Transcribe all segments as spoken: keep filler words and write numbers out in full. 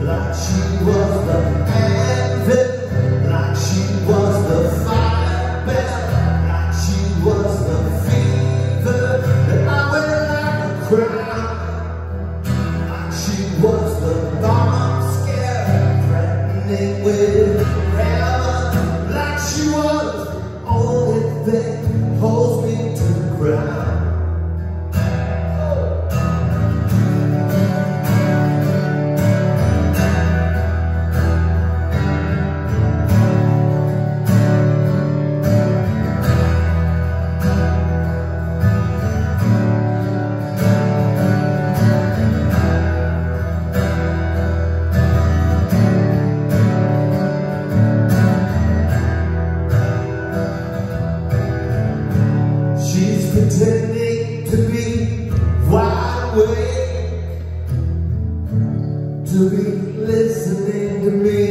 like she was the anvil, like she was the fire bell, like she was the fever that I wear like a crown, like she was the bomb scare threatening with heaven, like she was the only thing holds me to the ground. Pretending to be wide awake, to be listening to me,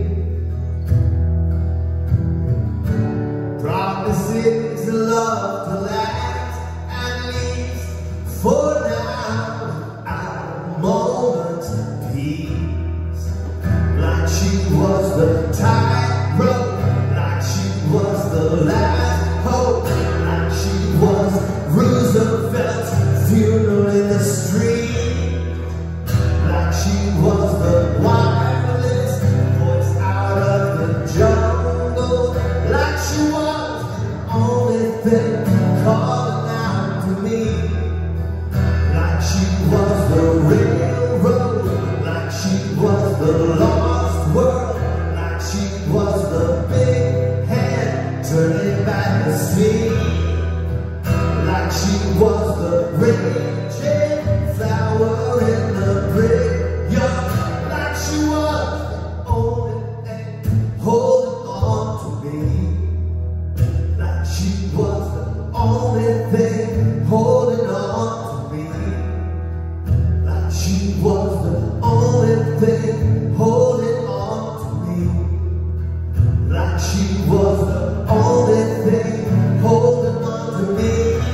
promises love to last at least for now, our moment's peace, like she was the tightrope, like she was the last hope, like she was Roosevelt's funeral in the street, like she was the wireless voice out of the jungle, like she was the only thing calling out to me, like she was the railroad, like she was the lost world, like she was the big hand turning back the sea, like she was the raging flower in the brickyard, like she was the only thing holding on to me, like she was the only thing holding on to me, like she was the only thing holding on to me, like she was the only thing holding on to me.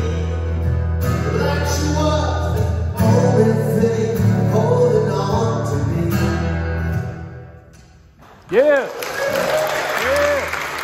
Yeah. Yeah.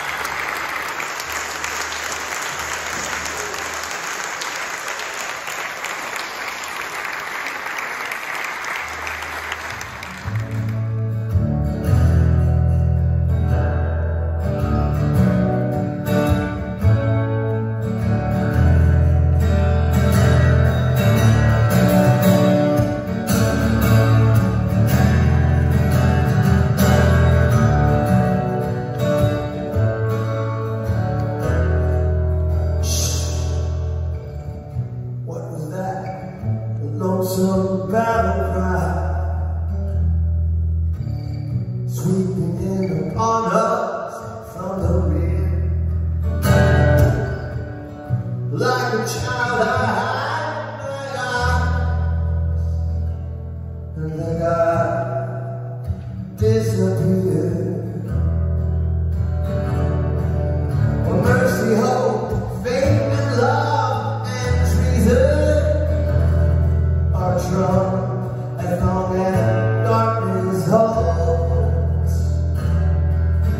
Lonesome battle cry sweeping in upon us from the rear, like a child I hide my eyes and like I disappear. Oh, mercy, hope, faith and love and treason are drunk as long as darkness holds.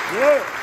Yeah.